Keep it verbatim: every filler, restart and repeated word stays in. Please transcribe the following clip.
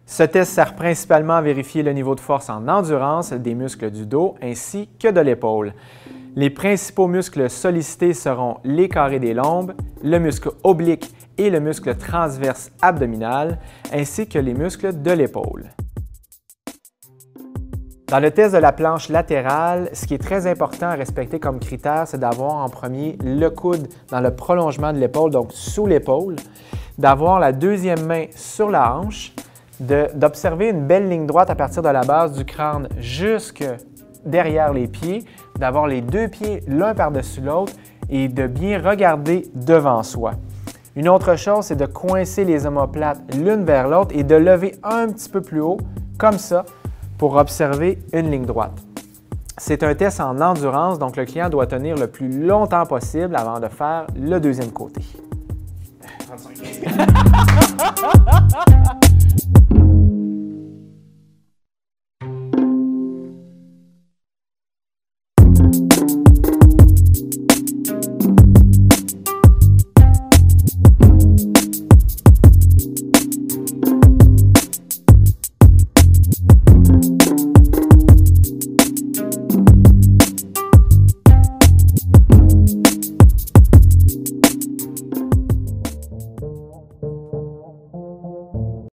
Ce test sert principalement à vérifier le niveau de force en endurance des muscles du dos ainsi que de l'épaule. Les principaux muscles sollicités seront les carrés des lombes, le muscle oblique et le muscle transverse abdominal, ainsi que les muscles de l'épaule. Dans le test de la planche latérale, ce qui est très important à respecter comme critère, c'est d'avoir en premier le coude dans le prolongement de l'épaule, donc sous l'épaule, d'avoir la deuxième main sur la hanche, d'observer une belle ligne droite à partir de la base du crâne jusque derrière les pieds, d'avoir les deux pieds l'un par-dessus l'autre et de bien regarder devant soi. Une autre chose, c'est de coincer les omoplates l'une vers l'autre et de lever un petit peu plus haut, comme ça, pour observer une ligne droite. C'est un test en endurance, donc le client doit tenir le plus longtemps possible avant de faire le deuxième côté. trente-cinq